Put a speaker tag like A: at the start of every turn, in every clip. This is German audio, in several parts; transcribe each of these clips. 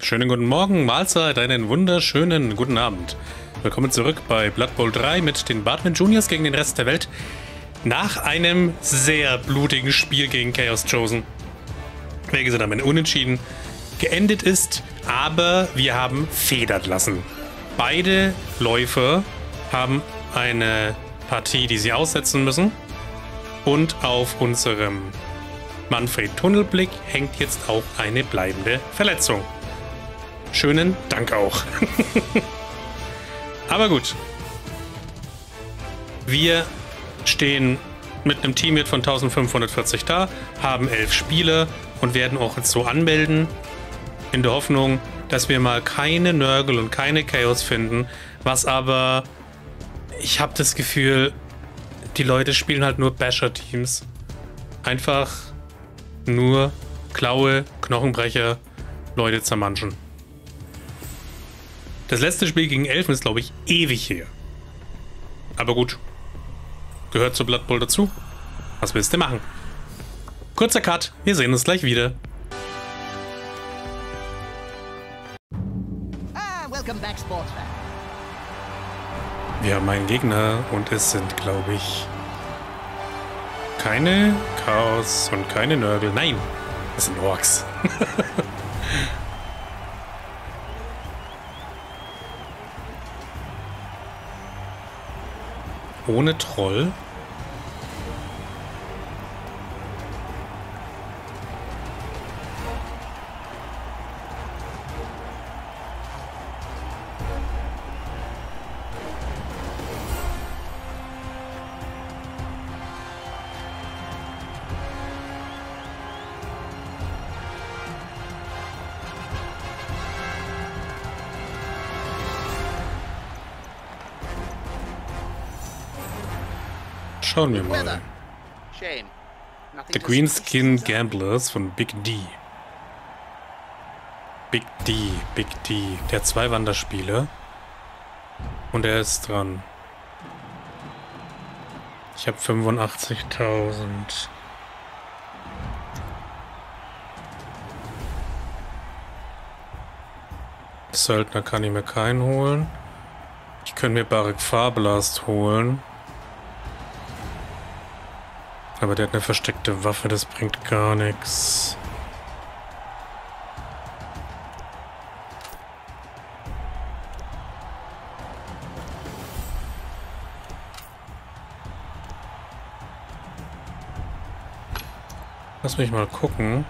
A: Schönen guten Morgen, Mahlzeit, einen wunderschönen guten Abend. Willkommen zurück bei Blood Bowl 3 mit den Bartman Juniors gegen den Rest der Welt. Nach einem sehr blutigen Spiel gegen Chaos Chosen, welches dann mit Unentschieden geendet ist, aber wir haben federn lassen. Beide Läufer haben eine Partie, die sie aussetzen müssen. Und auf unserem Manfred Tunnelblick hängt jetzt auch eine bleibende Verletzung. Schönen Dank auch. Aber gut. Wir stehen mit einem Teamwert von 1540 da, haben 11 Spieler und werden auch jetzt so anmelden, in der Hoffnung, dass wir mal keine Nurgle und keine Chaos finden, was aber, ich habe das Gefühl, die Leute spielen halt nur Basher-Teams. Einfach nur Klaue, Knochenbrecher, Leute zermanschen. Das letzte Spiel gegen Elfen ist, glaube ich, ewig her. Aber gut. Gehört zu Blood Bowl dazu. Was willst du machen? Kurzer Cut. Wir sehen uns gleich wieder.
B: Welcome back, Sportsman.
A: Wir haben einen Gegner und es sind, glaube ich, keine Chaos und keine Nurgle. Nein, es sind Orks. Ohne Troll. Schauen wir mal. The Greenskin Gamblers von Big D. Big D, Big D. Der hat 2 Wanderspiele. Und er ist dran. Ich habe 85.000. Söldner kann ich mir keinen holen. Ich könnte mir Barik Farblast holen. Aber der hat eine versteckte Waffe, das bringt gar nichts. Lass mich mal gucken.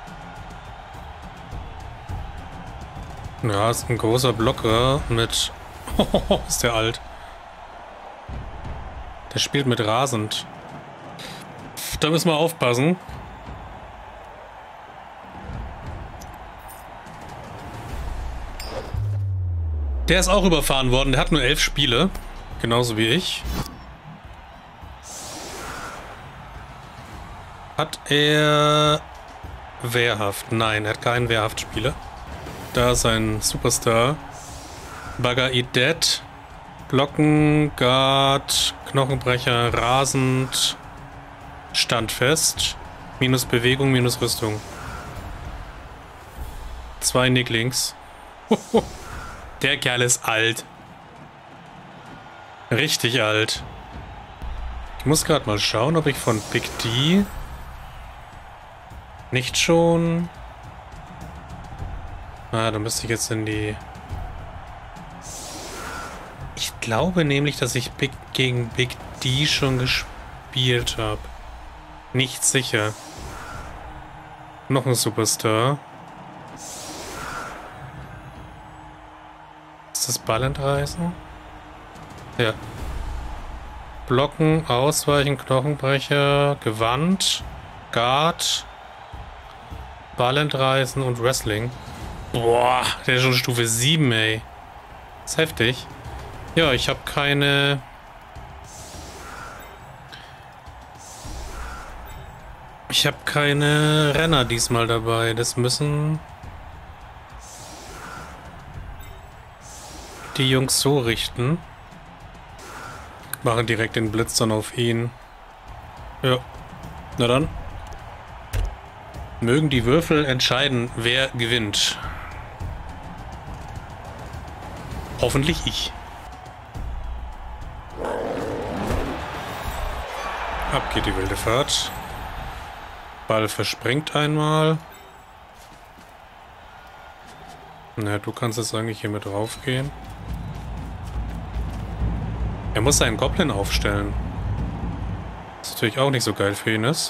A: Ja, ist ein großer Blocker mit... Oh, ist der alt. Der spielt mit Rasend. Da müssen wir aufpassen. Der ist auch überfahren worden. Der hat nur 11 Spiele. Genauso wie ich. Hat er Wehrhaft? Nein, er hat keinen Wehrhaft-Spieler. Da ist ein Superstar. Bugger Eat Dead. Blocken, Guard, Knochenbrecher, Rasend... Standfest. Minus Bewegung, minus Rüstung. 2 Nicklings. Der Kerl ist alt. Richtig alt. Ich muss gerade mal schauen, ob ich von Big D nicht schon... Ah, da müsste ich jetzt in die... Ich glaube nämlich, dass ich gegen Big D schon gespielt habe. Nicht sicher. Noch ein Superstar. Ist das Ballentreißen? Ja. Blocken, Ausweichen, Knochenbrecher, Gewand, Guard, Ballentreißen und Wrestling. Boah, der ist schon Stufe 7, ey. Das ist heftig. Ja, ich habe keine... Ich habe keine Renner diesmal dabei. Das müssen die Jungs so richten. Machen direkt den Blitz dann auf ihn. Ja. Na dann. Mögen die Würfel entscheiden, wer gewinnt. Hoffentlich ich. Ab geht die wilde Fahrt. Ball verspringt einmal. Na, du kannst jetzt eigentlich hier mit drauf gehen. Er muss seinen Goblin aufstellen. Was natürlich auch nicht so geil für ihn ist.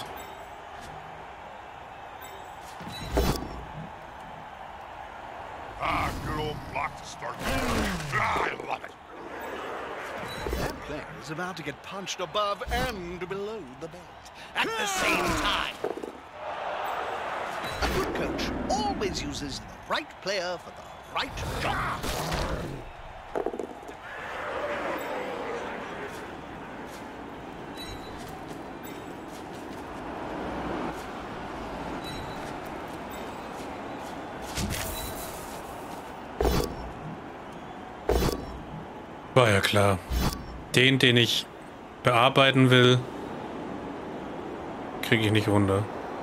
C: Is about to get punched above and below the belt at the same time. A good coach always uses the right player for the right job.
A: War ja klar. Den ich bearbeiten will, kriege ich nicht runter.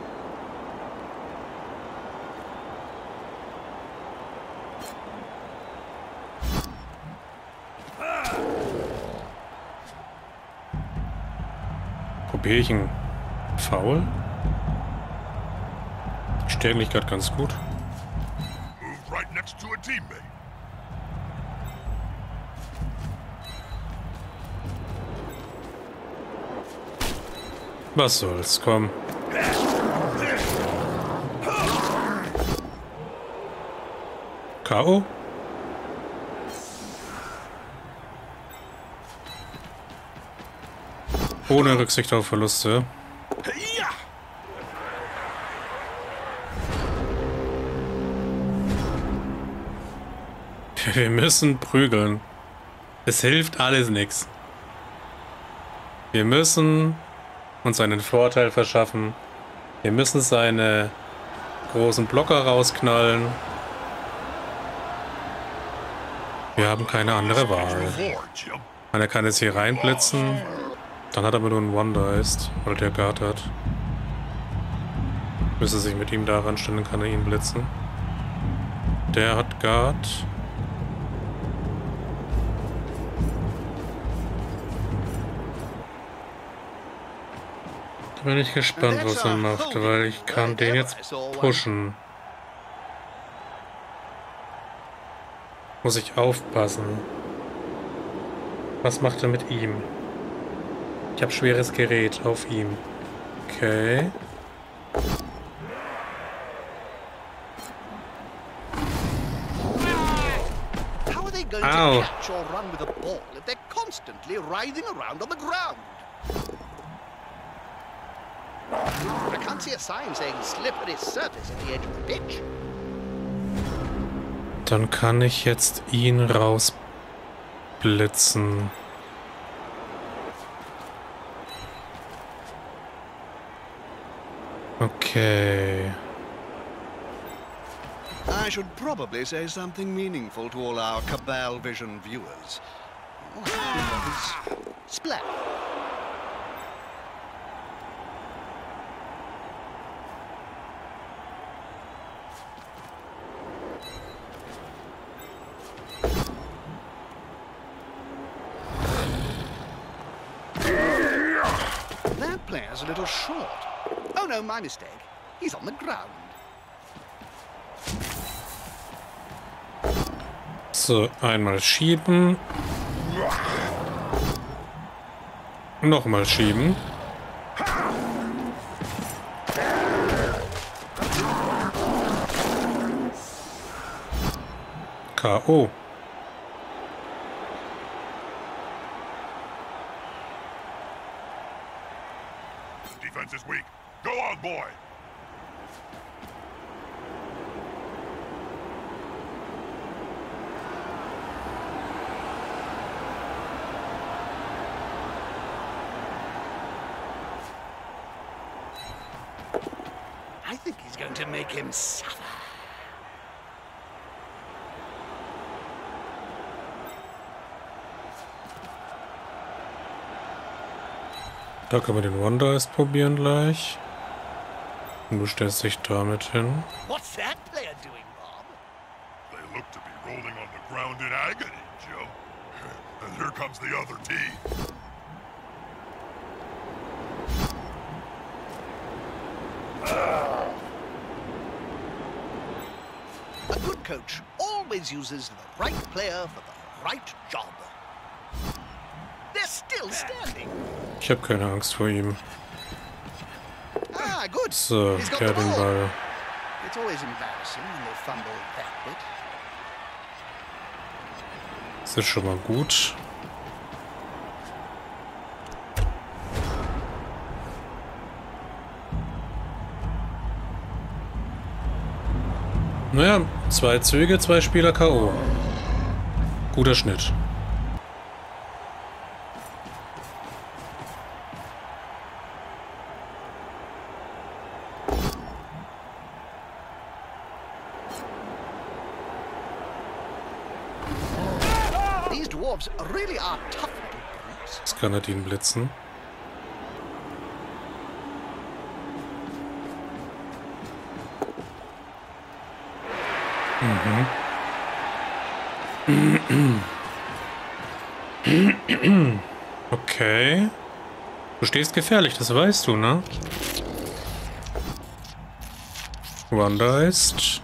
A: Probiere ich einen Foul? Ich stehe eigentlich gerade ganz gut.
D: Move right next to a teammate.
A: Was soll's, komm. K.O.? Ohne Rücksicht auf Verluste. Wir müssen prügeln. Es hilft alles nichts. Wir müssen uns einen Vorteil verschaffen. Wir müssen seine großen Blocker rausknallen. Wir haben keine andere Wahl. Er kann jetzt hier reinblitzen. Dann hat er aber nur einen One-Dice, weil der Guard hat. Müsste sich mit ihm daran stellen, kann er ihn blitzen. Der hat Guard. Bin ich gespannt, was er macht, weil ich kann den jetzt pushen. Muss ich aufpassen. Was macht er mit ihm? Ich habe schweres Gerät auf ihm. Okay.
C: How are they going
A: Ow.
C: to catch or run with a ball if they're constantly writhing around on the ground? I can't see a sign saying slippery surface at the edge of the pitch.
A: Dann kann ich jetzt ihn rausblitzen. Okay.
C: I should probably say something meaningful to all our Cabal Vision viewers. Splat. That player's a little short. Oh no, my mistake. He's on the ground.
A: So, einmal schieben. Nochmal schieben. K.O.
D: Defense is weak. Go on, boy.
C: I think he's going to make him suffer.
A: Da können wir den One-Dice probieren gleich. Und du stellst dich damit hin.
C: What's that player doing, Bob?
D: They look to be rolling on the ground in agony, Joe. And here comes the other team.
C: A good coach always uses the right player for the right job. They're still standing.
A: Ich habe keine Angst vor ihm.
C: Ah, good.
A: So,
C: He's got the
A: ja, den
C: ball.
A: Ball.
C: It's always embarrassing when they fumble that bit.
A: Das ist schon mal gut. Naja, 2 Züge, 2 Spieler K.O. Guter Schnitt.
C: These dwarves really are tough little brutes.
A: Jetzt kann er ihn blitzen. Okay. Du stehst gefährlich, das weißt du, ne? Wanda ist...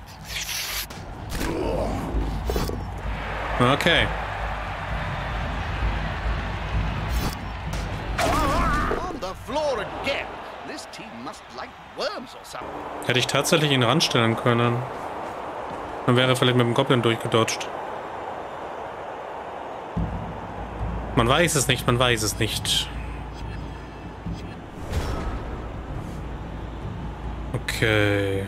A: Okay.
C: On the floor again. This team must like worms or something.
A: Hätte ich tatsächlich ihn ranstellen können. Dann wäre er vielleicht mit dem Goblin durchgedodgt. Man weiß es nicht, man weiß es nicht. Okay.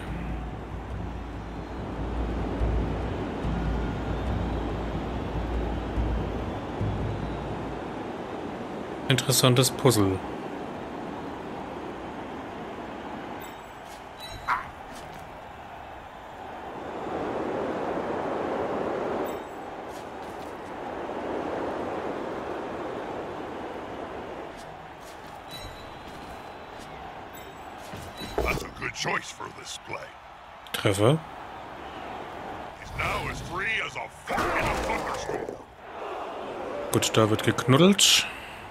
A: Interessantes Puzzle.
D: That's a good choice for this play.
A: Treffer.
D: He's now as free as a fuck in a thunderstorm.
A: Gut, da wird geknuddelt.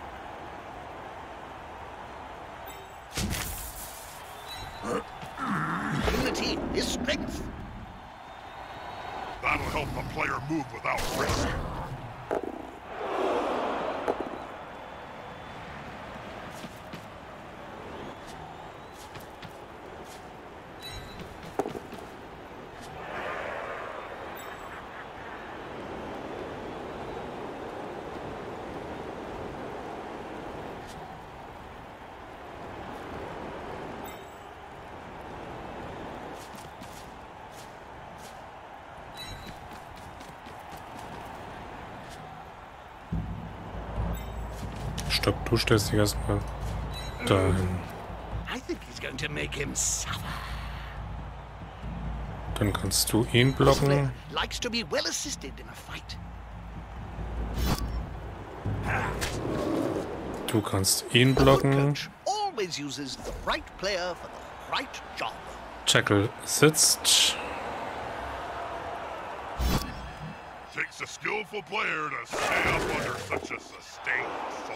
C: Unity is strength.
D: That'll help the player move without risk.
A: Stopp, du stellst dich erstmal dahin.
C: I think he's going to make him suffer.
A: Dann kannst du ihn
C: This player
A: blocken.
C: likes to be well assisted in a fight.
A: Du kannst ihn
C: A good
A: blocken.
C: coach always uses the right player for the right job.
A: Jackal sitzt.
D: Takes a skillful player to stay up under such a sustained assault.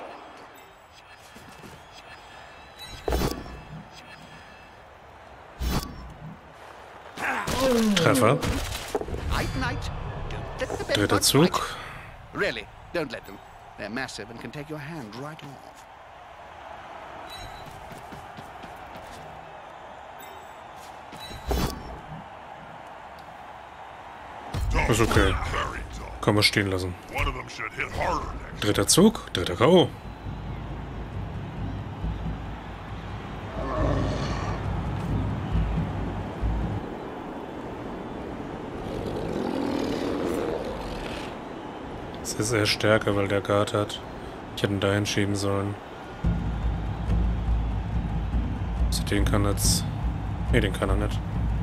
A: Treffer.
C: Night, night. Don't let the
A: Dritter
C: bedbugs
A: Zug.
C: bite. Really, don't let them. They're massive and can take your hand right off.
A: Ist okay.
D: Very tough.
A: Kann man stehen lassen.
D: One of them should hit harder next.
A: Dritter Zug. Dritter K.O. Das ist eher stärker, weil der Guard hat. Ich hätte ihn dahin schieben sollen. Also den kann jetzt... Ne, den kann er nicht.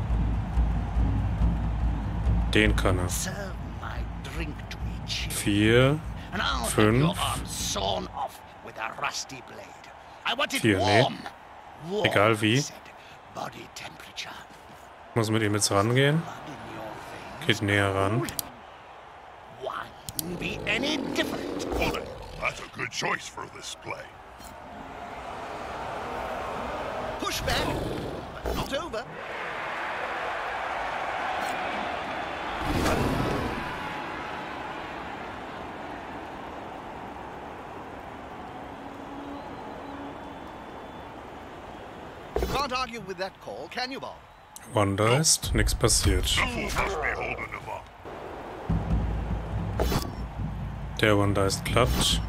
A: Den kann er.
C: Serve my drink to each you,
A: 4.
C: and I'll have
A: 5.
C: your arm sawn off with a rusty blade. I want it
A: 4, nee.
C: warm. Warm,
A: Egal wie.
C: I said. Body temperature.
A: Muss mit ihm jetzt rangehen.
C: Blood in your
A: Geht näher ran.
C: Why be any different?
D: Hold it. That's a good choice for this play.
C: Push back, but not over. You can't argue with that call, can you, Bob?
A: Wanda ist, nichts passiert.
D: The fool must be holding him up.
A: Der Wanda ist klappt.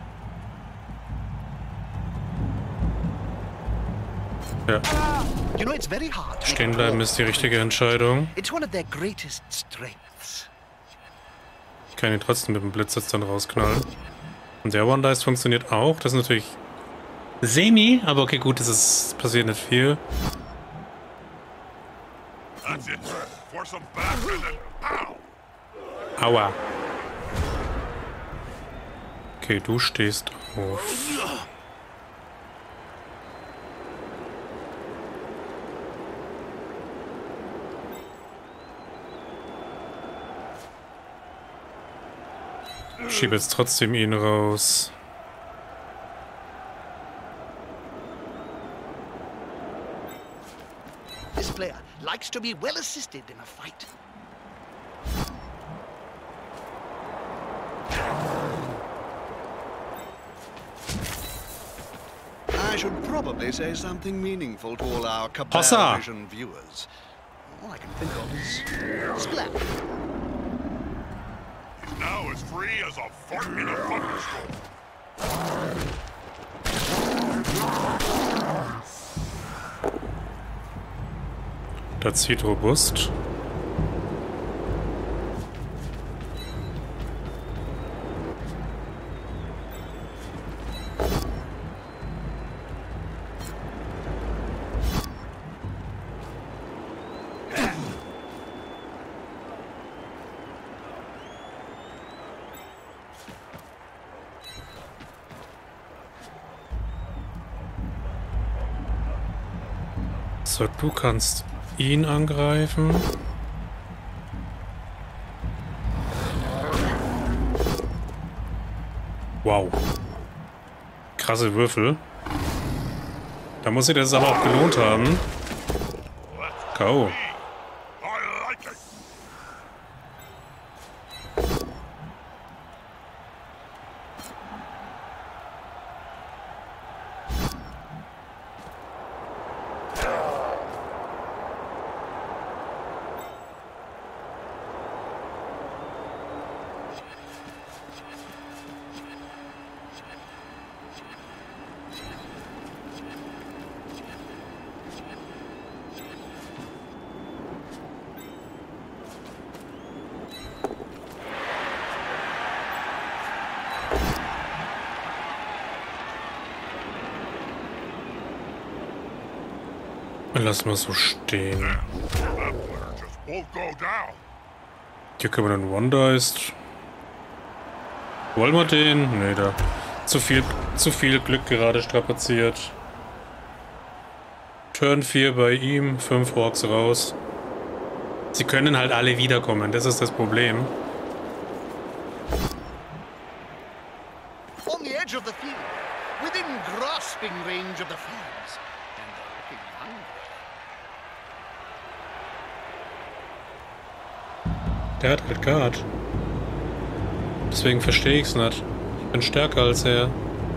A: Ja,
C: You know, it's very hard. to
A: stehen
C: make
A: bleiben
C: a
A: ist die richtige Entscheidung.
C: It's one of their greatest strengths.
A: Ich kann ihn trotzdem mit dem Blitz jetzt dann rausknallen. Und der Wanda ist funktioniert auch. Das ist natürlich semi, aber okay, gut, das ist passiert nicht viel.
D: That's it. Force him back and then pow!
A: Aua. Okay, du stehst auf. Ich schiebe jetzt trotzdem ihn raus.
C: This player likes to be well assisted in a fight. I should probably say something meaningful to all our
A: Hossa!
C: Cabal Vision viewers. All I can think of is Splat.
D: He's now as free as a fart in a thunderstorm.
A: Da zieht robust. So, du kannst ihn angreifen. Wow. Krasse Würfel. Da muss sich das aber auch gelohnt haben. Go.
D: I like it.
A: Lass mal so stehen.
D: That player just won't go down.
A: Hier können wir dann Wanda ist. Wollen wir den? Nee, da. Zu viel Glück gerade strapaziert. Turn 4 bei ihm, 5 Orks raus. Sie können halt alle wiederkommen, das ist das Problem.
C: On the edge of the field, within grasping range of the fans. And they're looking hungry.
A: Der hat halt Guard. Deswegen verstehe ich's nicht. Ich bin stärker als er.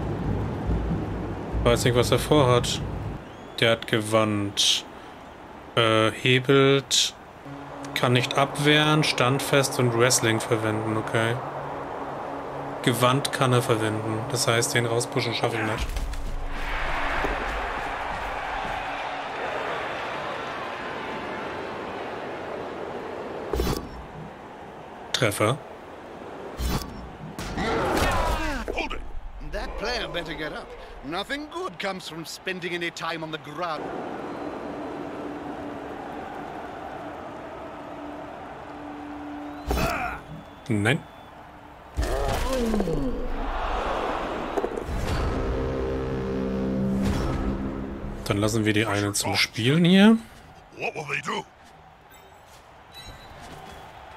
A: Weiß nicht, was er vorhat. Der hat Gewand. Hebelt. Kann nicht abwehren, standfest und Wrestling verwenden, okay. Gewand kann er verwenden. Das heißt, den rauspushen schaffe ich nicht. Treffer.
D: Hold it.
C: That player better get up. Nothing good comes from spending any time on the ground.
A: Nein. Dann lassen wir die eine zum Spielen hier.
D: What will they do?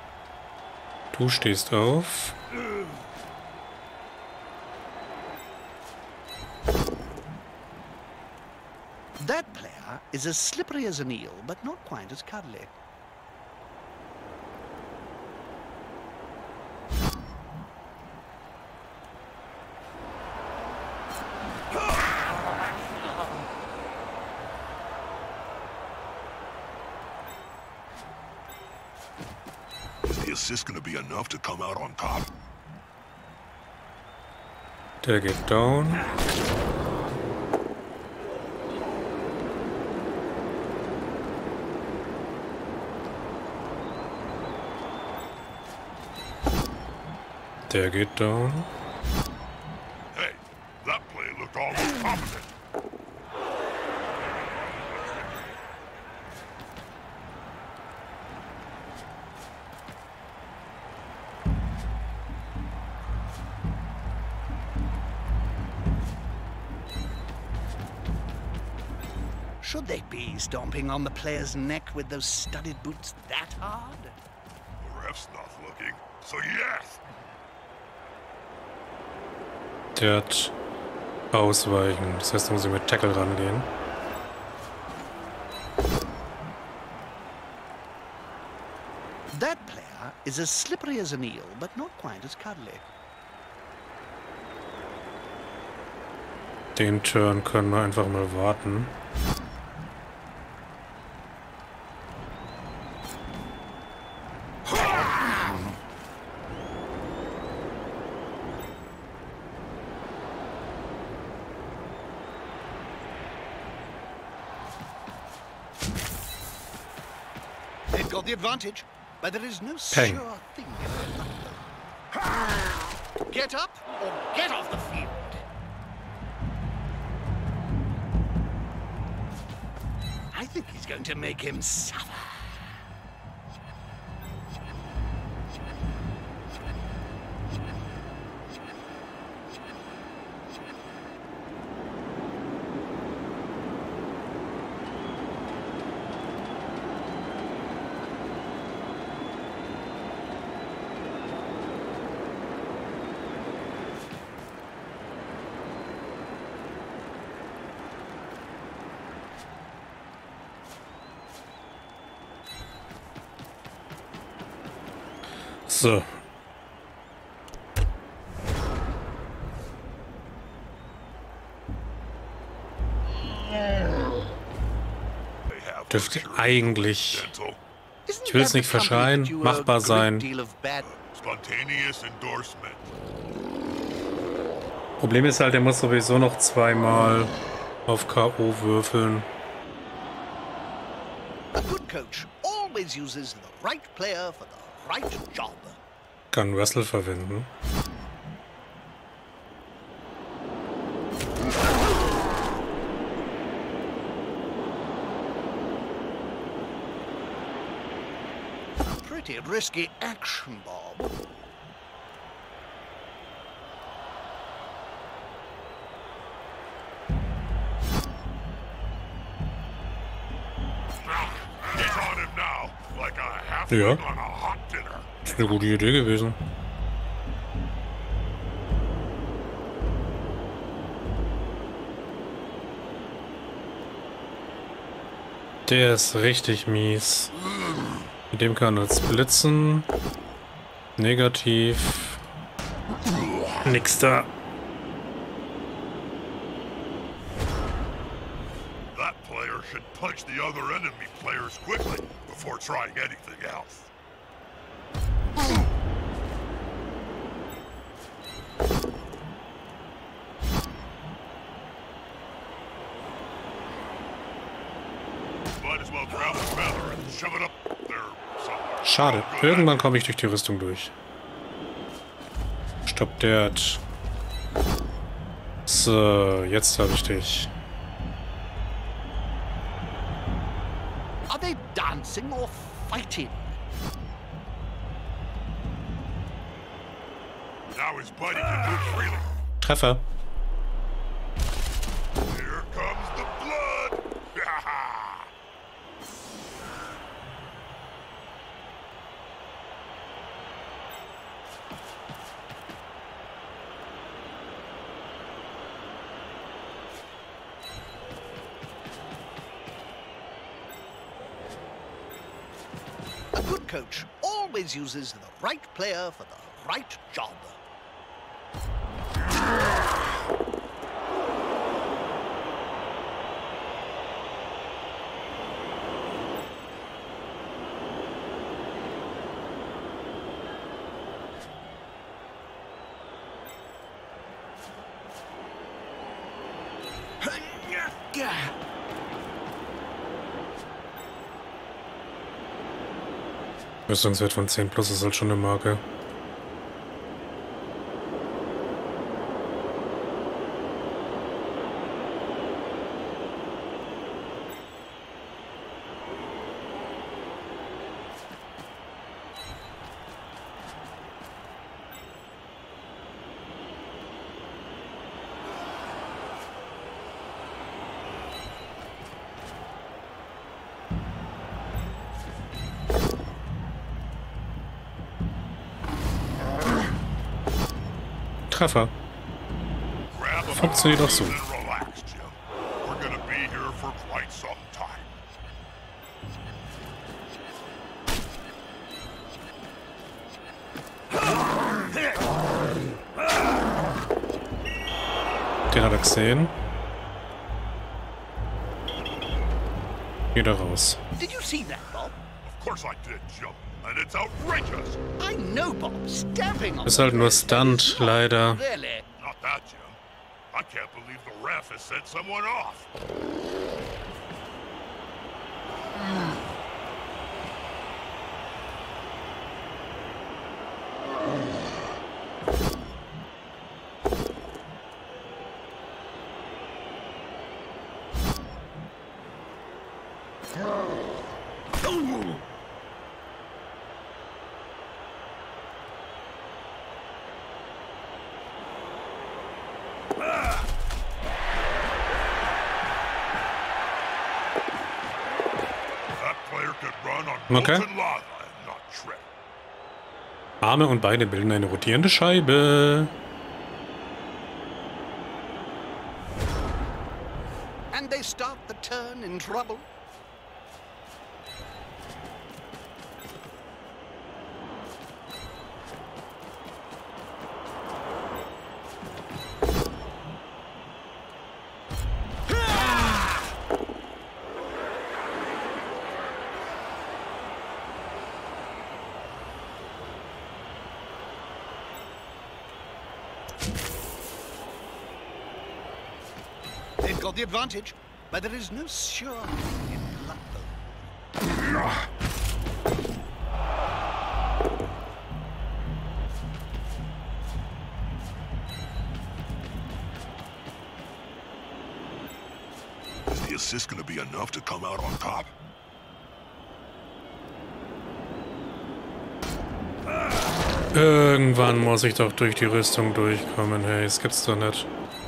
A: Du stehst auf.
C: That player is as slippery as an eel, but not quite as cuddly.
D: Is the assist going to be enough to come out on top?
A: Der geht down. Der geht down.
D: Hey, that play looked almost competent.
C: Should they be stomping on the player's neck with those studded boots that hard?
D: The ref's not looking, so yes!
A: Der hat ausweichen. Das heißt, da muss ich mit Tackle rangehen.
C: That player is as slippery as an eel, but not quite as cuddly.
A: Den Turn können wir einfach mal warten.
C: They've got the advantage, but there is no
A: Peng.
C: sure thing about that. Get up or get off the field. I think he's going to make him suffer.
A: So. Dürfte eigentlich, ich will es nicht verschreien, machbar sein.
D: Spontaneous endorsement.
A: Problem ist halt, er muss sowieso noch zweimal auf K.O. würfeln.
C: A good coach always uses the right player for the right job.
A: Kann Russell verwenden.
C: Pretty risky action, Bob.
D: Get on him now, like a half
A: Ja.
D: on a hot dinner.
A: Das ist eine gute Idee gewesen. Der ist richtig mies. Mit dem kann er blitzen. Negativ. Nix da.
D: That player should punch the other enemy players quickly before trying anything else. Might as well grab the feather and shove it up there somewhere.
A: Schade. Irgendwann komme ich durch die Rüstung durch. Stopp, der hat... So, jetzt habe ich dich.
C: Are they dancing or fighting?
D: Now his buddy can move freely.
A: Treffer.
D: Here comes the blood!
C: good coach always uses the right player for the right job.
A: Rüstungswert von 10 plus ist halt schon eine Marke. Treffer. Funktioniert auch so. Den hat er gesehen. Wieder raus.
C: Did you see that, Bob?
D: Of course I did, Jim. And it's outrageous.
C: I know, Bob. Stamping on
A: Ist halt nur Stunt, leider.
C: Really?
D: Not that, Jim. I can't believe the ref has sent someone off.
A: Okay. Arme und Beine bilden eine rotierende Scheibe.
C: And they start the turn in trouble. They've got the advantage, but there is no sure in Blood Bowl.
D: Is the assist going to be enough to come out on top?
A: Irgendwann muss ich doch durch die Rüstung durchkommen. Hey, das gibt's doch nicht.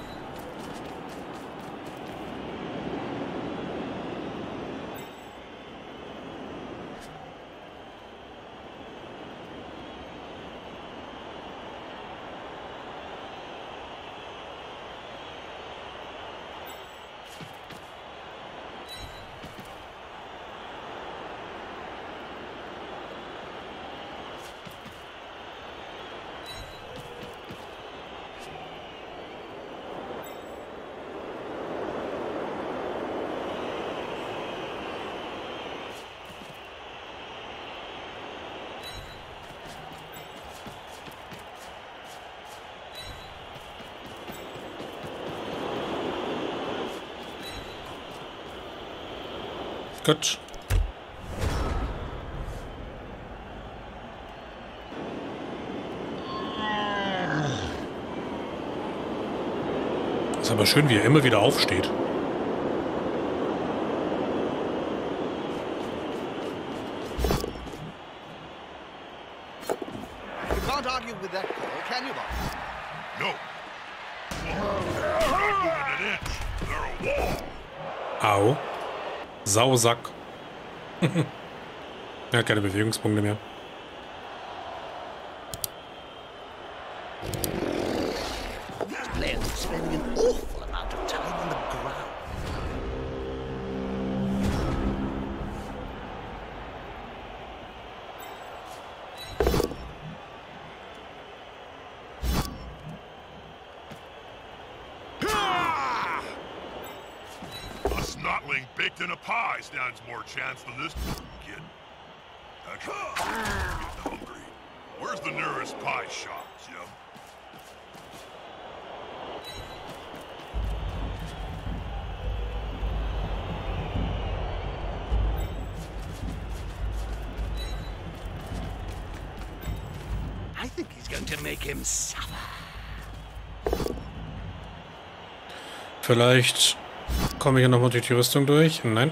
A: Gut. Ist aber schön, wie er immer wieder aufsteht.
C: You can't argue with that call, can you, Bob?
D: No. They're not moving an inch. They're a wall.
A: Au. Sausack. Er hat keine Bewegungspunkte mehr.
C: These players are spending an awful amount of time on the ground.
D: baked in a pie stands more chance than this kid. Actually, I'm getting hungry. Where's the nearest pie shop, Jim?
C: I think he's going to make him suffer.
A: Vielleicht komme ich ja nochmal durch die Rüstung durch. Nein.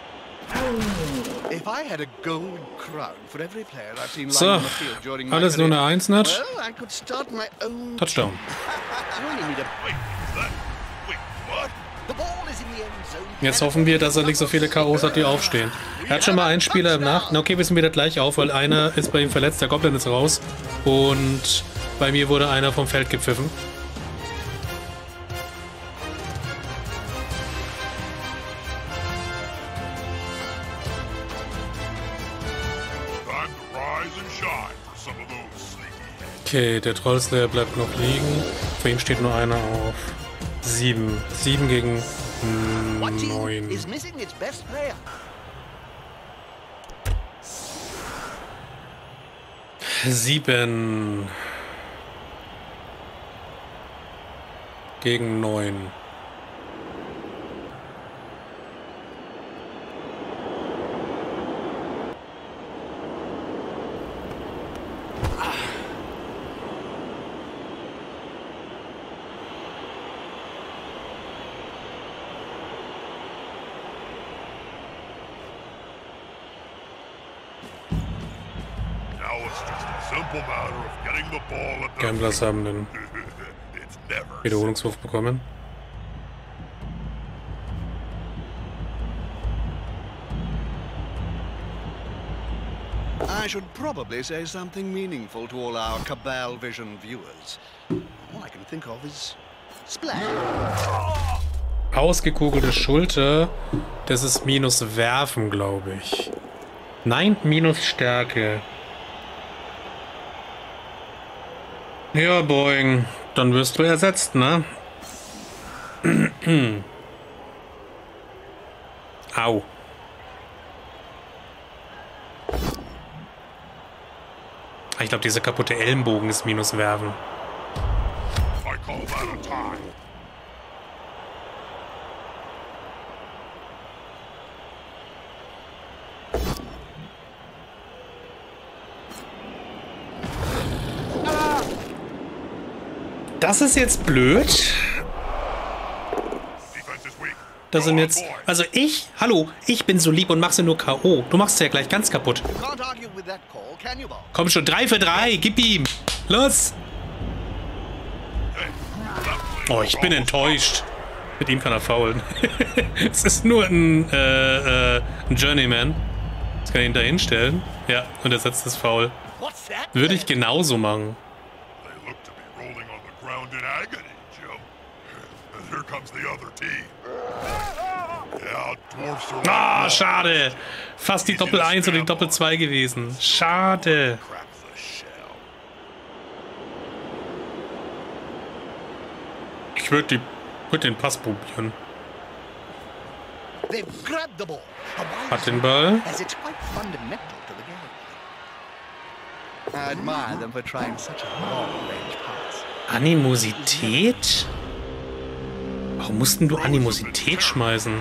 C: If I had a gold crown for every player I've seen lying
A: So,
C: on the field during my
A: alles nur
C: career,
A: eine 1-Nut.
C: well, I could start my own
A: Touchdown.
C: You need a-
D: Wait, is that... Wait, what?
C: The ball is in the end zone.
A: Jetzt hoffen wir, dass er nicht so viele K.O.s hat, die aufstehen. Er hat schon mal einen Spieler im Nach... Na okay, wir sind wieder gleich auf, weil einer ist bei ihm verletzt, der Goblin ist raus. Und bei mir wurde einer vom Feld gepfiffen.
D: Time to rise and shine for some of those sneaky heads.
A: Okay, der Trollslayer bleibt noch liegen. Für ihn steht nur einer auf 7. 7 gegen
C: What team
A: 9.
C: is missing its best player?
A: 7 gegen 9.
D: Now it's just a simple matter of getting the ball at the
A: Gamblers haben den
D: It's never
A: Wiederholungswurf bekommen.
C: I should probably say something meaningful to all our Cabal Vision viewers. All I can think of is splash.
A: Ausgekugelte Schulter. Das ist minus Werfen, glaube ich. Nein, minus Stärke. Ja, Boing. Dann wirst du ersetzt, ne? Au. Ich glaube, dieser kaputte Ellenbogen ist minus Werfen.
D: I call that a tie.
A: Das ist jetzt blöd.
D: Defense is weak.
A: Das sind
D: Go on,
A: jetzt...
D: boy.
A: Also ich bin so lieb und mach sie nur K.O. Du machst sie ja gleich ganz kaputt.
C: Can't argue with that call, can you, Bob?
A: Komm schon, 3 für 3, gib ihm. Los. Oh, ich bin enttäuscht. Mit ihm kann er faulen. Es ist nur ein Journeyman. Jetzt kann ich ihn da hinstellen. Ja, und er setzt das Foul.
C: What's that?
A: Würde ich genauso machen.
D: They look to be rolling on the ground in agony, Jim. And here comes the other team. Yeah, dwarfs are
A: Ah, schade. Fast die Doppel 1 oder die Doppel 2 gewesen. Schade.
D: crack the shell.
A: Ich würde den Pass probieren.
C: They've grabbed the ball. A wise
A: Hat den Ball.
C: as it's quite fundamental to the game. I admire them for trying such a long-range pass.
A: Animosität? Warum mussten du Animosität schmeißen?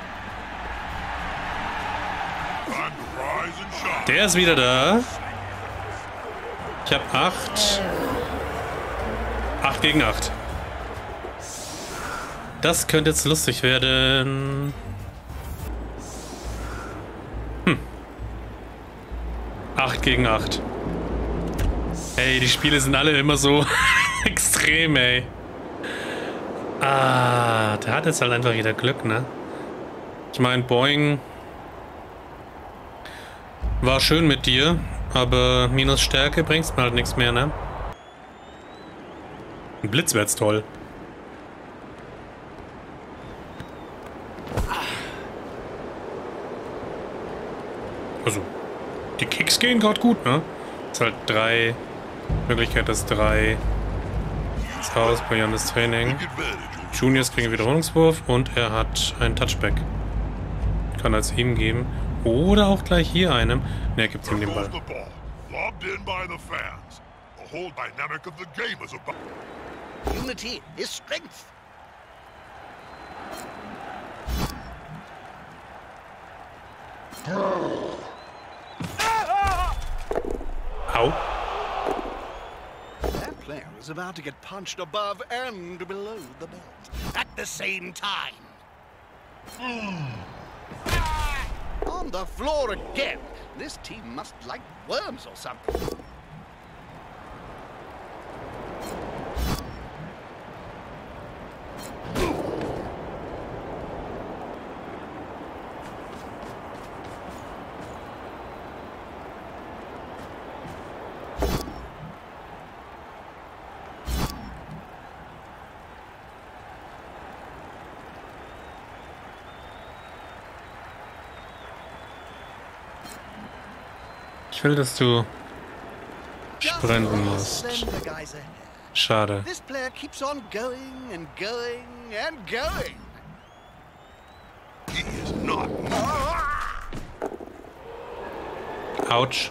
D: Time to rise and shine.
A: Der ist wieder da. Ich habe 8. 8 gegen 8. Das könnte jetzt lustig werden. 8 gegen 8. Ey, die Spiele sind alle immer so extrem, ey. Ah, der hat jetzt halt einfach wieder Glück, ne? Ich meine, Boing war schön mit dir, aber minus Stärke bringst mir halt nichts mehr, ne? Ein Blitz wäre jetzt toll. Also, die Kicks gehen gerade gut, ne? Ist halt 3. Möglichkeit ist 3. Das Haus bei Jandes Training.
D: Advantage over
A: Juniors kriegen Wiederholungswurf und er hat einen Touchback. Kann er es ihm geben. Oder auch gleich hier einem. Ne, er gibt ihm den Ball.
D: The ball, lobbed in by the fans. The whole dynamic of the game is about.
C: Unity is strength.
A: Au.
C: That player is about to get punched above and below the belt at the same time. On the floor again. This team must like worms or something.
A: Ich will, dass du sprinten musst.
C: Slender guys ahead.
A: Schade.
C: This player keeps on going and going and going.
D: He is not.
A: Autsch.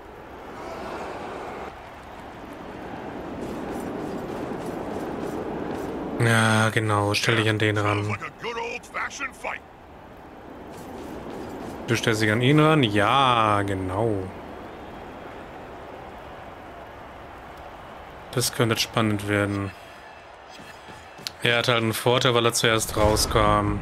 A: Ja, genau. Stell dich an den
D: Sounds
A: ran.
D: like a good old-fashioned fight.
A: Du stellst dich an ihn ran? Ja, genau. Das könnte spannend werden. Er hat halt einen Vorteil, weil er zuerst rauskam.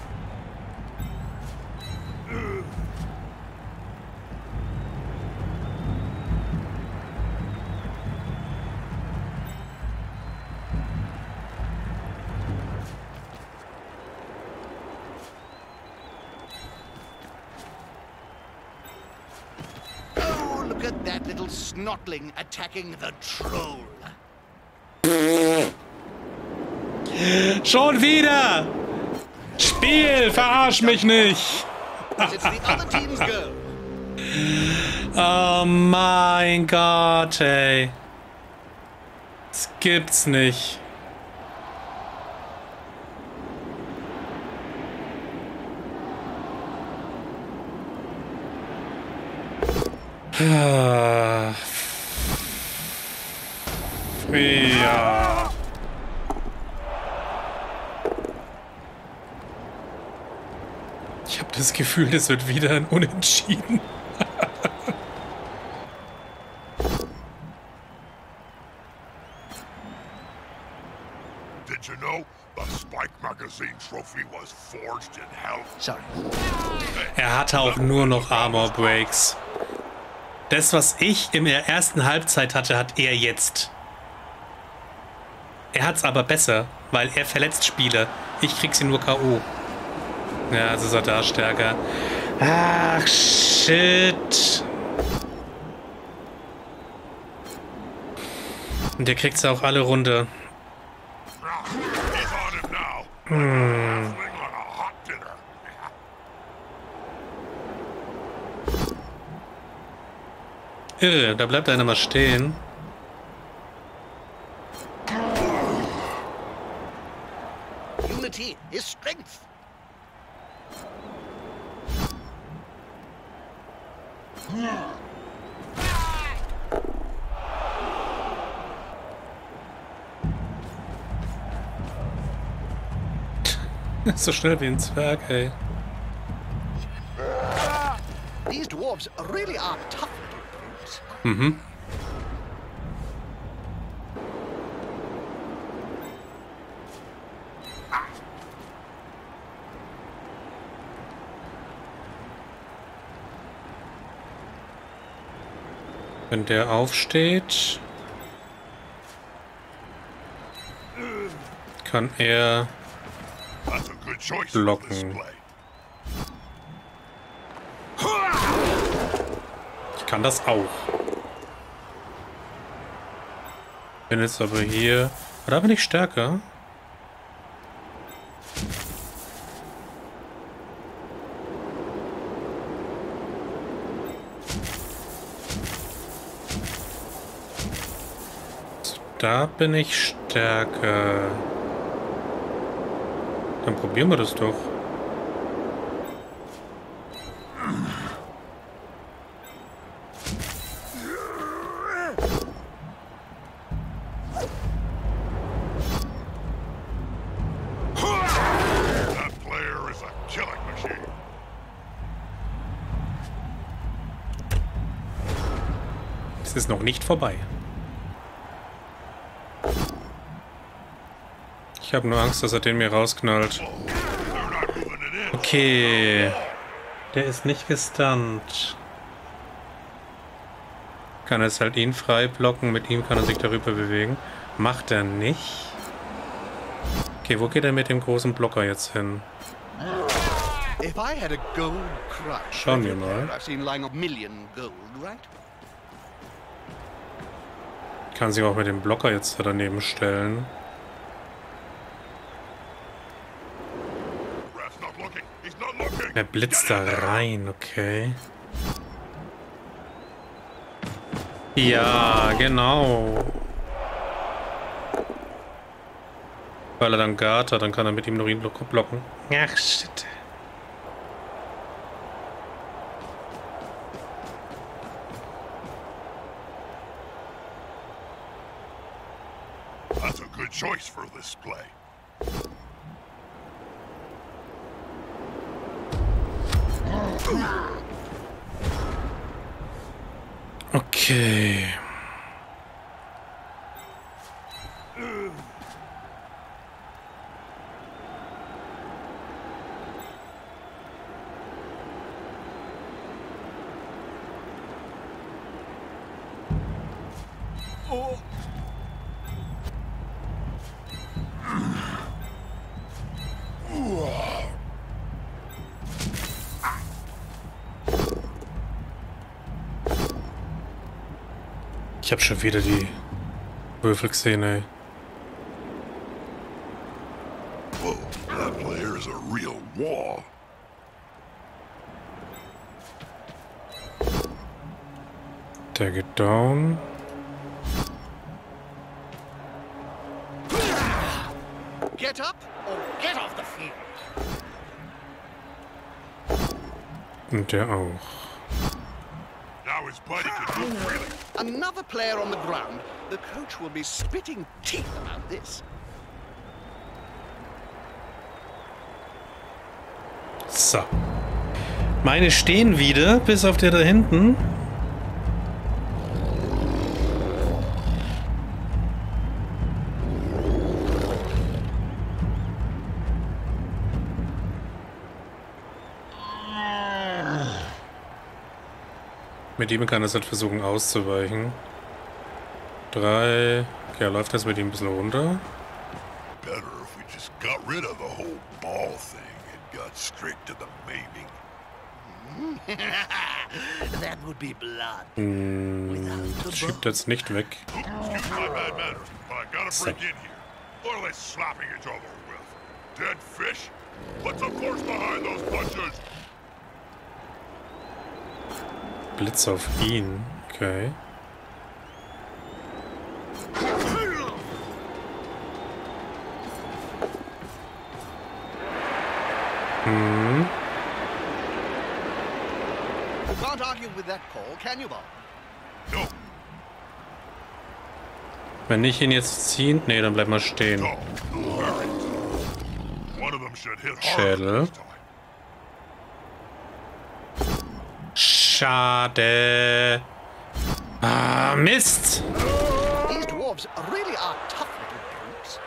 C: Oh, look at that little snotling attacking the troll.
A: Schon wieder! Spiel! Verarsch mich nicht!
C: It's the other team's go.
A: Oh mein Gott, ey. Das gibt's nicht. Ja. Ich habe das Gefühl, das wird wieder ein Unentschieden.
D: Did you know the Spike Magazine trophy was forged in hell?
C: Sorry.
A: Er hatte auch nur noch Armor Breaks. Das, was ich in der ersten Halbzeit hatte, hat er jetzt. Er hat's aber besser, weil er verletzt Spieler. Ich krieg sie nur K.O. Ja, also ist er da stärker. Ach, shit. Und der kriegt sie auch alle runter.
D: He's on it now. Halfling on a hot dinner.
A: Irre, da bleibt einer mal stehen.
C: Unity is strength.
A: So schnell wie ein Zwerg, ey.
C: These dwarves really are tough little brutes.
A: Mhm. Wenn der aufsteht, kann er
D: That's a good choice
A: blocken.
D: for this play.
A: Ich kann das auch. Bin jetzt aber hier. Da bin ich stärker. Da bin ich stärker. Dann probieren wir das doch. ist noch nicht vorbei. Ich habe nur Angst, dass er den mir rausknallt. Okay. Der ist nicht gestunt. Kann es halt ihn frei blocken, mit ihm kann er sich darüber bewegen. Macht er nicht. Okay, wo geht er mit dem großen Blocker jetzt hin?
C: If I had a gold crutch,
A: Schauen wir mal.
C: I've seen lying a million gold, right?
A: Kann sich auch mit dem Blocker jetzt da daneben stellen. Er blitzt da rein, okay. Ja, genau. Weil er dann Guard hat, dann kann er mit ihm noch ihn blocken. Ach, shit.
D: That's a good choice for this play.
A: Okay. Ich habe schon wieder die Würfel gesehen, ey.
D: Whoa, that player is a real wall.
A: Der geht down.
C: Get up or get off the field.
A: Und der auch.
D: Now his buddy can move freely.
C: Another player on the ground. The coach will be spitting teeth about this.
A: So. Meine stehen wieder, bis auf der da hinten. Mit ihm kann es halt versuchen auszuweichen. 3. Okay, er läuft jetzt mit ihm ein bisschen runter.
D: Better if we just got rid of the whole ball thing and got straight to the maiming.
C: That would be blood.
A: Schiebt jetzt nicht weg.
D: Excuse my bad manners, but I gotta break in here. What are they slapping each other with? Dead fish? What's the force behind those punches?
A: Blitz auf ihn. Okay.
C: You can't argue with that call, can you, Bob?
D: No,
A: Wenn ich ihn jetzt ziehen... Nee, dann bleib mal stehen.
D: no. One of them should hit hard
A: Schädel.
D: this time.
A: Schade. Ah, Mist.
C: These dwarves really are tough little brutes.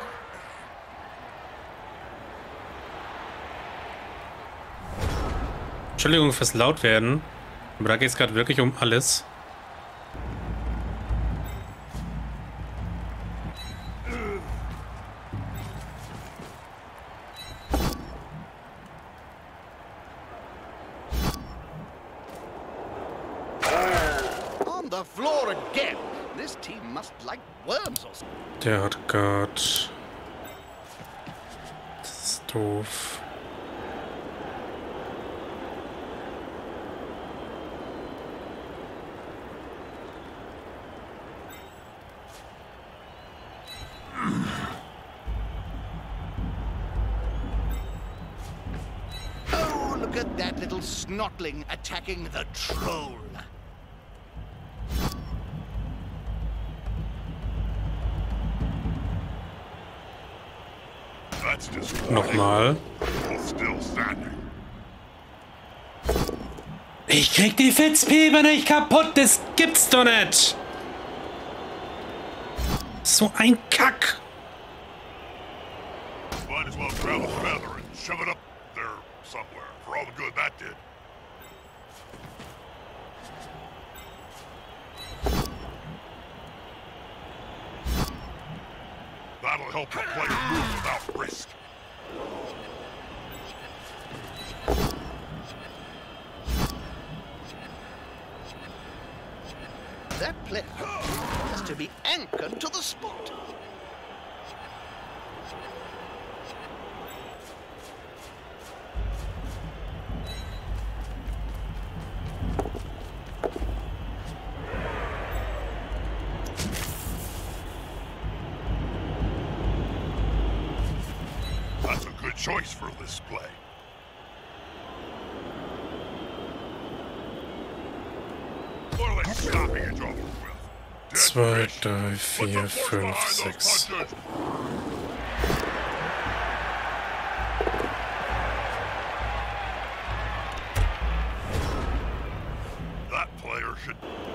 A: Entschuldigung fürs Lautwerden. Aber da geht es gerade wirklich um alles.
C: On the floor again. This team must like worms or something.
A: Der hat Guard. Das ist doof.
C: Oh, look at that little snotling attacking the troll.
D: That's just
A: Nochmal.
D: both still standing.
A: Ich krieg die Fitzpieper nicht kaputt, das gibt's doch nicht. So ein Kack!
D: Might as well grab a feather and shove it up there somewhere for all the good that did. That'll help the player move without risk.
C: That player has to be anchored to the spot.
D: That's a good choice for this play. What are they stopping each other with? Dead
A: 2,
D: fish.
A: 3,
D: Put
A: 4,
D: the force
A: 5,
D: behind those
A: 6.
D: punches. That player should...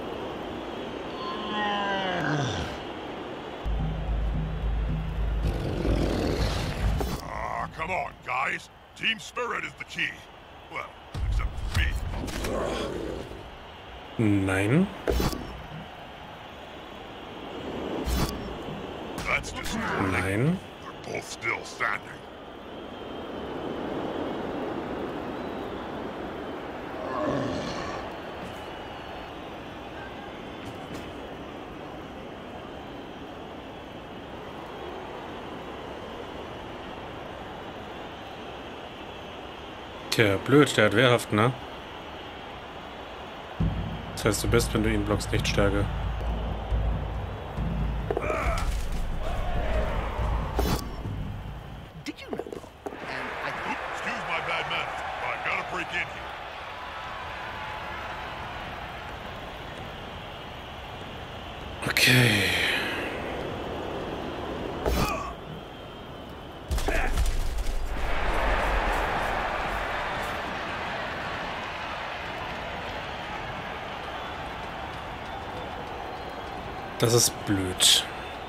D: Ah, come on, guys. Team spirit is the key. Well, except for me.
A: Nein.
D: That's disappointing.
A: Nein.
D: They're both still standing.
A: Tja, blöd, der hat Wehrhaft, ne? Das heißt, du bist, wenn du ihn blockst, nicht stärker.
C: Did you know, Bob? And I think
D: Excuse my bad manners, but I've got to break in here.
A: Okay. Das ist blöd.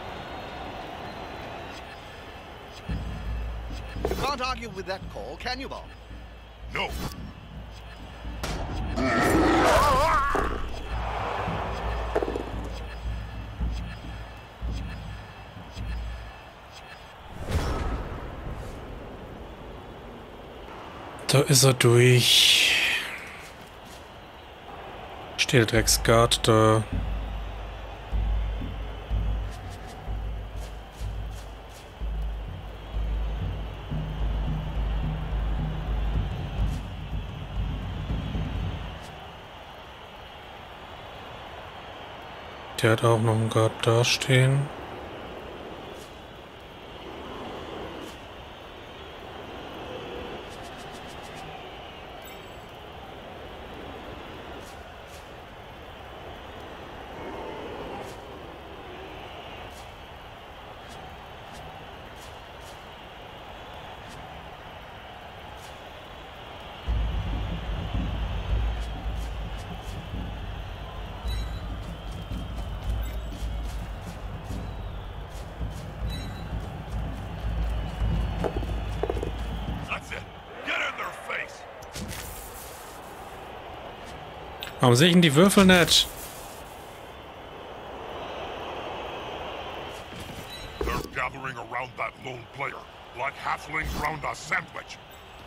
C: you can't argue with that call, can you, Bob?
D: No.
A: Da ist er durch. Steht der Drecksguard da. Der hat auch noch einen Guard dastehen.
D: That's it. Get in their face.
A: Warum sehe ich denn die Würfel nicht?
D: They're gathering around that lone player, like halflings round a sandwich.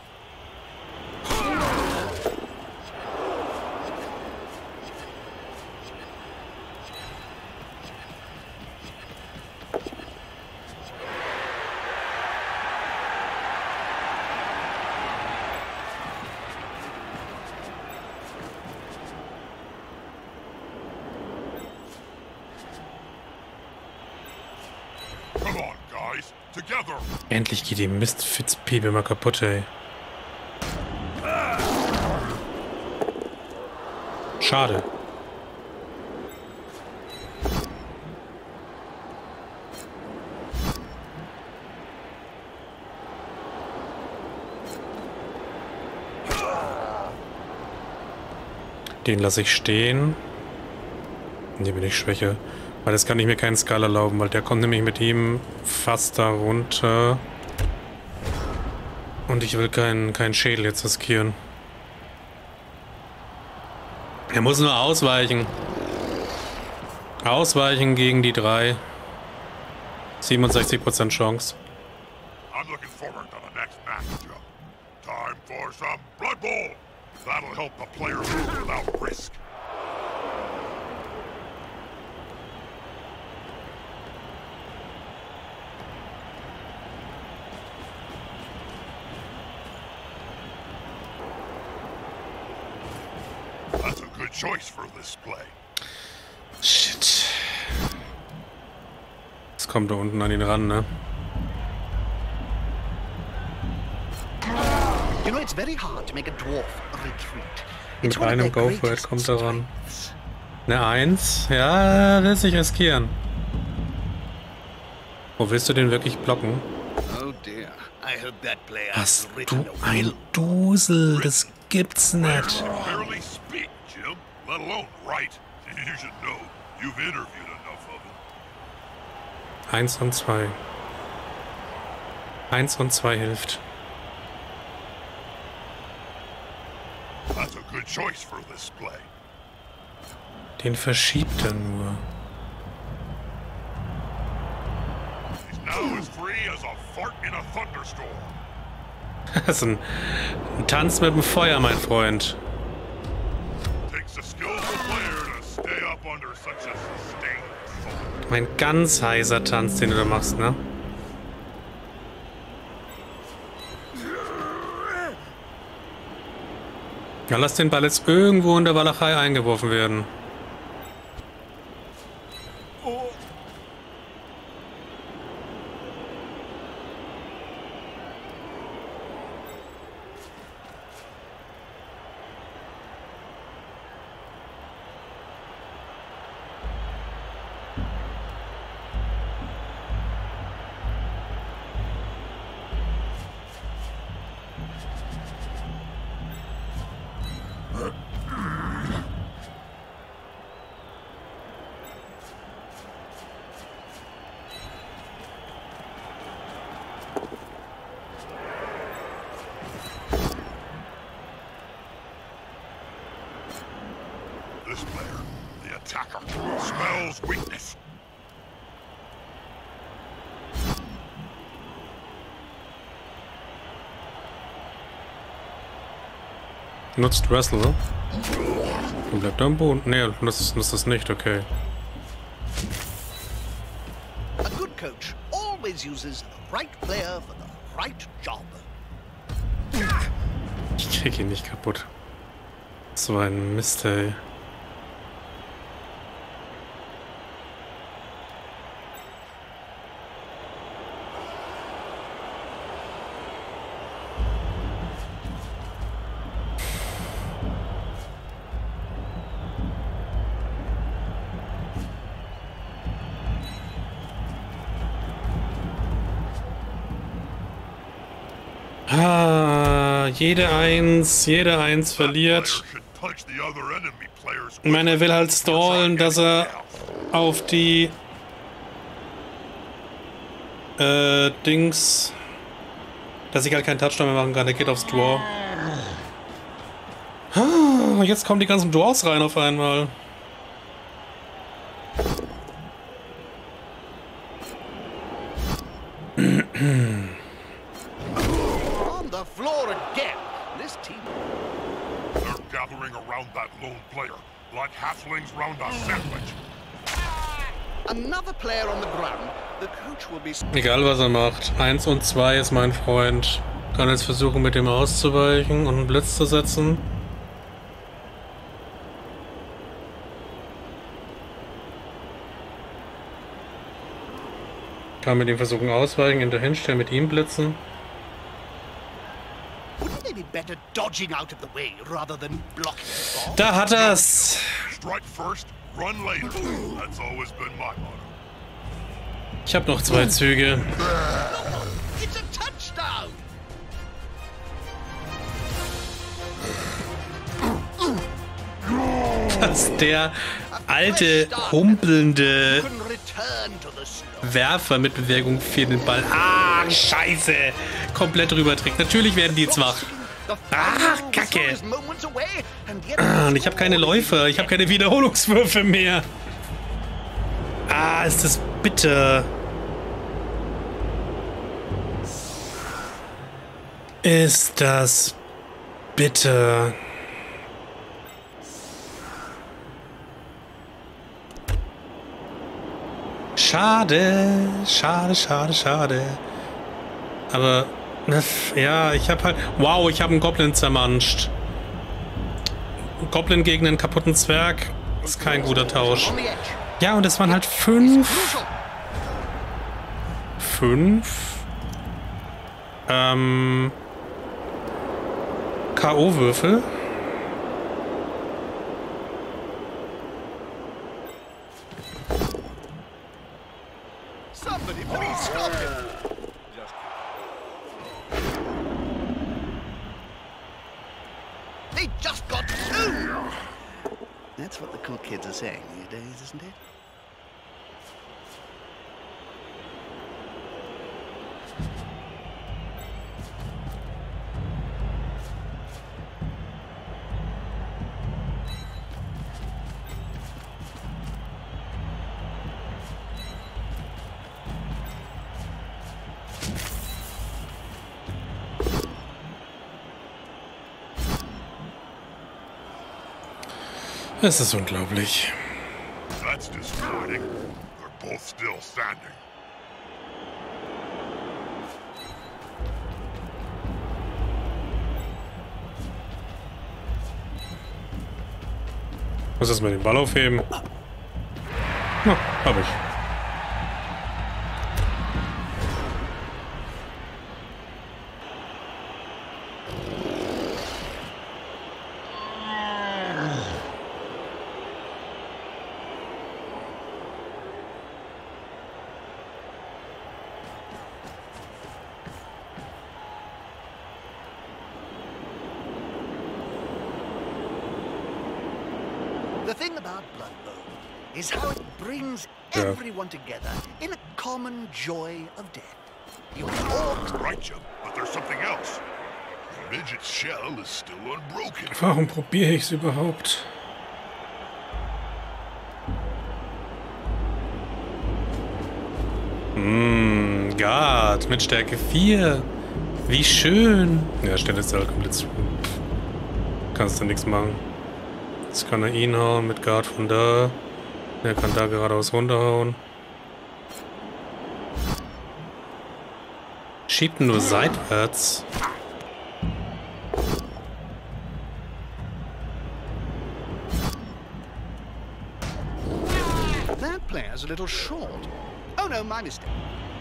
D: Come on, guys. Together.
A: Endlich geht die Mistfitzpiebe mal kaputt, ey. Schade. Den lasse ich stehen. Hier bin ich schwächer. Weil das kann ich mir keinen Skull erlauben, weil der kommt nämlich mit ihm fast da runter. Und ich will keinen Schädel jetzt riskieren. Er muss nur ausweichen. Ausweichen gegen die 3. 67% Chance.
D: I'm looking forward to the next match, Joe. Time for some Blood Bowl. That'll help the players move without risk. That's a good choice for this play.
A: Shit. Jetzt kommt er unten an ihn ran, ne?
C: You know, it's very hard to make a dwarf retreat.
A: Mit einem Go for It kommt er ran. Eine 1? Ja, will sich riskieren. Wo willst du den wirklich blocken?
C: Oh dear. I hope that player
A: Was du ein Dusel, das gibt's nicht.
D: Barely speak, Jim. Let alone write. You should know. You've interviewed enough of them.
A: 1 und 2. 1 und 2 hilft.
D: That's a good choice for this play.
A: Den verschiebt er nur.
D: He's now as free as a fart in a thunderstorm.
A: Das ist ein Tanz mit dem Feuer, mein Freund.
D: Takes a skillful player to stay up under such a sustained assault.
A: Ein ganz heißer Tanz, den du da machst, ne? Ja, lass den Ball jetzt irgendwo in der Walachei eingeworfen werden.
D: This player, the attacker, smells weakness.
A: Nutzt Wrestle, ne? Und bleibt am Boden. Ne, nutzt das nicht, okay.
C: A good coach always uses the right player for the right job.
A: Ich krieg ihn nicht kaputt. So ein Mist, ey. Jede Eins verliert. Ich meine, er will halt stallen, dass er auf die Dings, dass ich halt keinen Touchdown mehr machen kann. Er geht aufs Draw. Jetzt kommen die ganzen Draws rein auf einmal. Egal was er macht. 1 und 2 ist mein Freund. Kann jetzt versuchen, mit dem auszuweichen und einen Blitz zu setzen. Kann mit ihm versuchen ausweichen, ihn dahin stellen, mit ihm blitzen. Da hat er's! Ich habe noch 2 Züge. Dass der alte, humpelnde
C: Can return to the snow.
A: Werfer mit Bewegung für den Ball. Ah, scheiße. Komplett rüberträgt. Natürlich werden die jetzt wach. Ah, Kacke. Und ich habe keine Läufer. Ich habe keine Wiederholungswürfe mehr. Ah, ist das bitter. Ist das bitter. Schade, schade, schade, schade. Aber, ja, ich habe halt... Wow, ich habe einen Goblin zermanscht. Goblin gegen einen kaputten Zwerg ist kein guter Tausch. Ja, und es waren halt 5 K.O.-Würfel.
C: Somebody please stop him. They just got 2. That's what the cool kids are saying these days, isn't it?
A: Es ist unglaublich.
D: That's disappointing. They're both still standing.
A: Muss das mit dem Ball aufheben? Na, hab ich.
C: The thing about Blood Bowl is how it brings everyone together in a common joy of death. You orcs,
D: Right, Jim, but there's something else. The midget's shell is still unbroken.
A: Warum probiere ich es überhaupt? Guard mit Stärke 4. Wie schön. Ja, Stelle ist halt komplett zu. Kannst du nichts machen. Jetzt kann er ihn hauen mit Guard von da. Er kann da geradeaus runterhauen. Schiebt nur seitwärts.
C: that player's a little short. Oh no, my mistake.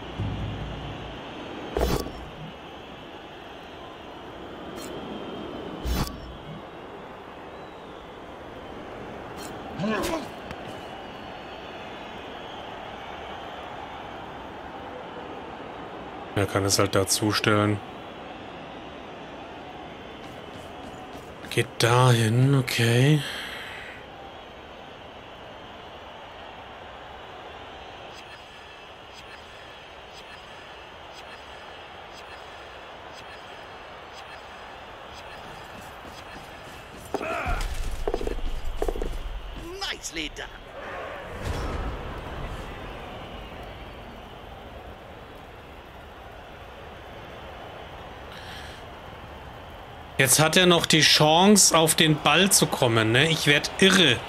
A: Er kann es halt dazustellen. Geht dahin, okay.
C: Nicely done.
A: Jetzt hat er noch die Chance, auf den Ball zu kommen, ne? Ich werd irre.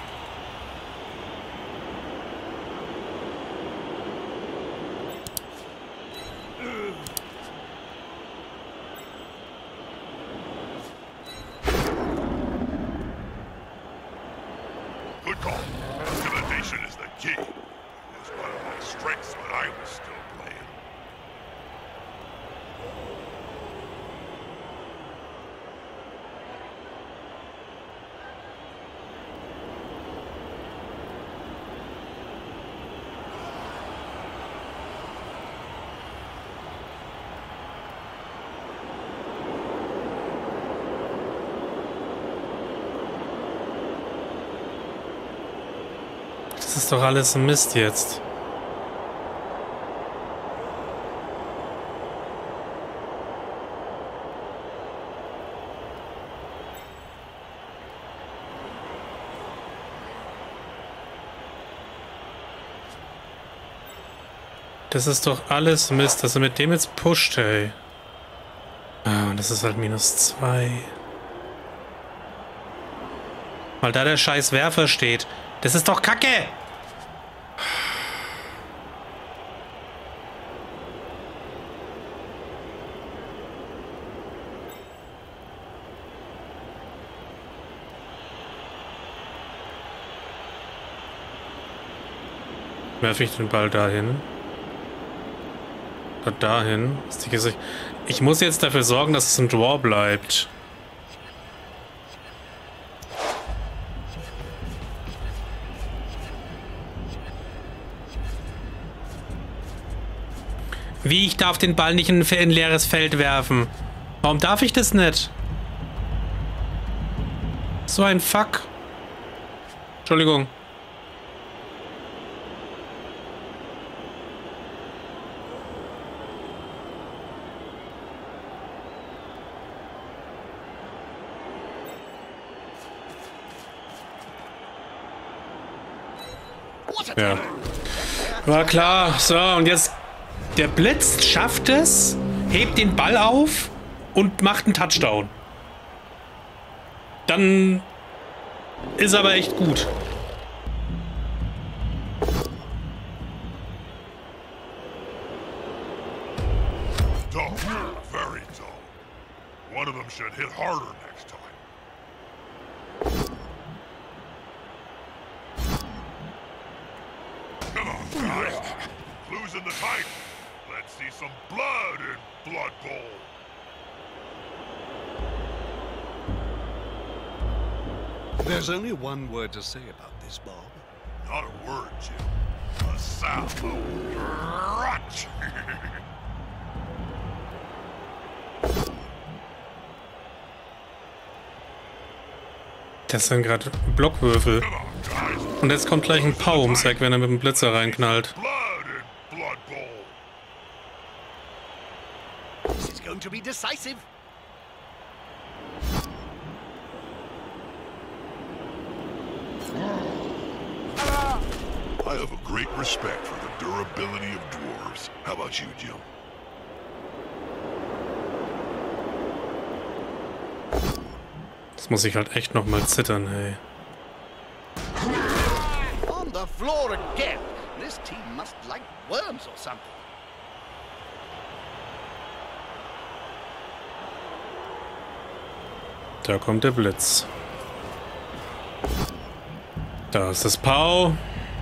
D: Good call. Intimidation is the key. It's one of my strengths when I was still playing.
A: ist doch alles Mist jetzt. Das ist doch alles Mist, dass er mit dem jetzt pusht, ey. Ah, und das ist halt -2. Weil da der scheiß Werfer steht. Das ist doch Kacke! Werfe ich den Ball dahin? Oder dahin? Ich muss jetzt dafür sorgen, dass es ein Draw bleibt. Wie, ich darf den Ball nicht in ein leeres Feld werfen? Warum darf ich das nicht? So ein Fuck. Entschuldigung. Ja. War klar. So, und jetzt der Blitz schafft es, hebt den Ball auf und macht einen Touchdown. Dann ist aber echt gut.
D: Dull. Very dull. One of them should hit harder next time. Come on, guys. Clues in the title. Let's see some blood in Blood Bowl.
C: There's only one word to say about this, Bob.
D: Not a word, Jim. A sound. Crunch.
A: Das sind gerade Blockwürfel.
D: Come on, guys.
A: Und jetzt kommt gleich ein Pau ums Eck, wenn er mit dem Blitzer reinknallt.
D: Blood in Blood Bowl.
C: This is going to be decisive.
D: I have a great respect for the durability of dwarves. How about you, Jim?
A: Das muss ich halt echt noch mal zittern, hey.
C: On the floor again. This team must like worms or something.
A: Da kommt der Blitz. Da ist das Pau.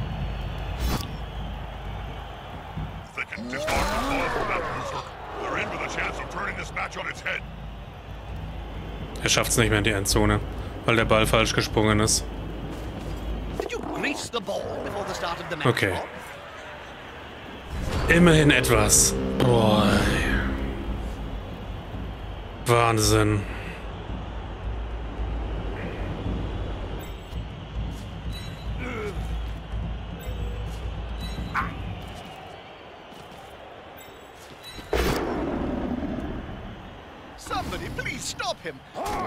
D: They can disarm the ball from that loser. They're in with a chance of turning this match on its head.
A: Er schafft es nicht mehr in die Endzone, weil der Ball falsch gesprungen ist.
C: Did you grease the ball before the start of the match?
A: Okay.
C: Bob?
A: Immerhin etwas. Boah. Wahnsinn.
C: Somebody please stop him.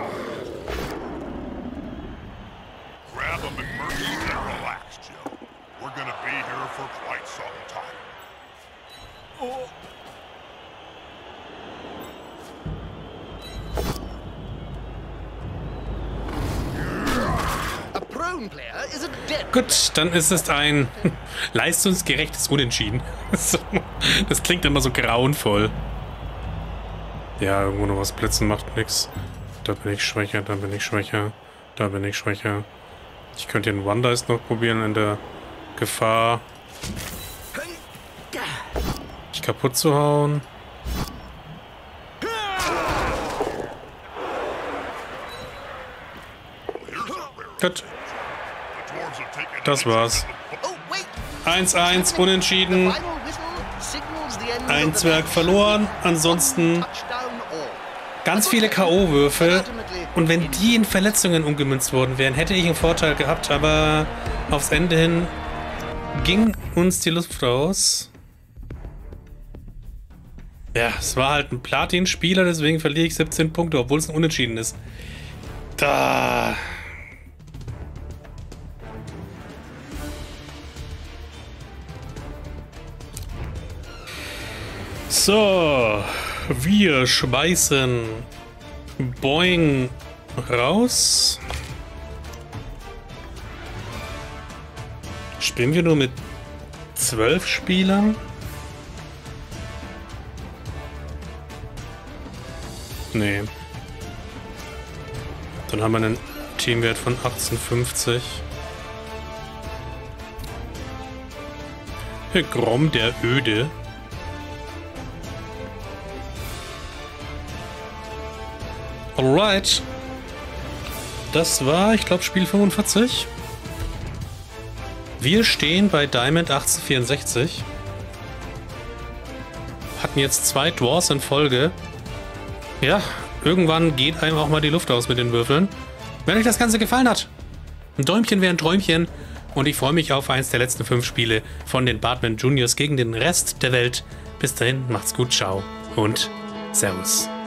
D: Grab a McMurphy and relax, Jim. We're gonna be here for quite some time.
C: A prone player is a dead.
A: Gut, dann ist es ein leistungsgerechtes Unentschieden. Das klingt immer so grauenvoll. Ja, irgendwo noch was blitzen macht nix. Da bin ich schwächer, da bin ich schwächer, da bin ich schwächer. Ich könnte den One Dice noch probieren in der Gefahr, dich kaputt zu hauen. Gut, das war's.
C: Oh, wait.
A: 1-1, unentschieden.
C: Final whistle signals the end
A: Ein
C: of the
A: Zwerg
C: match.
A: verloren, ansonsten
C: Touchdown all.
A: ganz viele K.O.-Würfel. Und wenn die in Verletzungen umgemünzt worden wären, hätte ich einen Vorteil gehabt, aber aufs Ende hin ging uns die Luft raus. Ja, es war halt ein Platin-Spieler, deswegen verliere ich 17 Punkte, obwohl es ein Unentschieden ist. Da. So, wir schmeißen Boing raus. Spielen wir nur mit 12 Spielern? Nee. Dann haben wir einen Teamwert von 1850. Grom der Öde. Alright. Das war, ich glaube, Spiel 45. Wir stehen bei Diamond 1864. Hatten jetzt 2 Draws in Folge. Ja, irgendwann geht einem auch mal die Luft aus mit den Würfeln. Wenn euch das Ganze gefallen hat, ein Däumchen wäre ein Träumchen. Und ich freue mich auf eins der letzten 5 Spiele von den Bartman Juniors gegen den Rest der Welt. Bis dahin, macht's gut, ciao und Servus.